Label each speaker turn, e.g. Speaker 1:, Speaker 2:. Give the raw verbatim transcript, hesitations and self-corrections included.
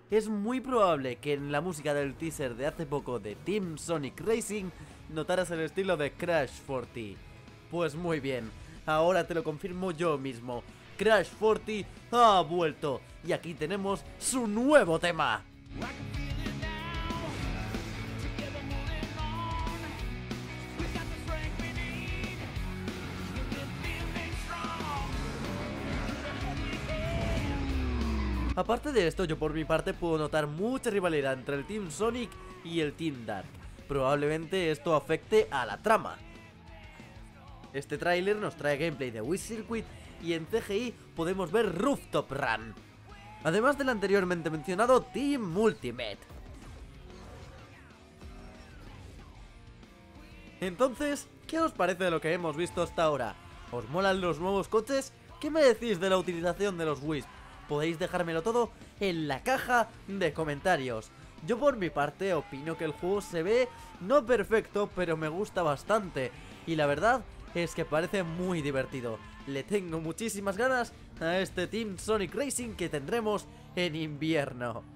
Speaker 1: Es muy probable que en la música del teaser de hace poco de Team Sonic Racing notaras el estilo de Crash cuarenta. Pues muy bien, ahora te lo confirmo yo mismo. Crash cuarenta ha vuelto y aquí tenemos su nuevo tema. Aparte de esto, yo por mi parte puedo notar mucha rivalidad entre el Team Sonic y el Team Dark. Probablemente esto afecte a la trama. Este tráiler nos trae gameplay de Wii Circuit y en C G I podemos ver Rooftop Run, además del anteriormente mencionado Team Ultimate. Entonces, ¿qué os parece de lo que hemos visto hasta ahora? ¿Os molan los nuevos coches? ¿Qué me decís de la utilización de los Wisp? Podéis dejármelo todo en la caja de comentarios. Yo por mi parte opino que el juego se ve no perfecto, pero me gusta bastante. Y la verdad es que parece muy divertido. Le tengo muchísimas ganas a este Team Sonic Racing que tendremos en invierno.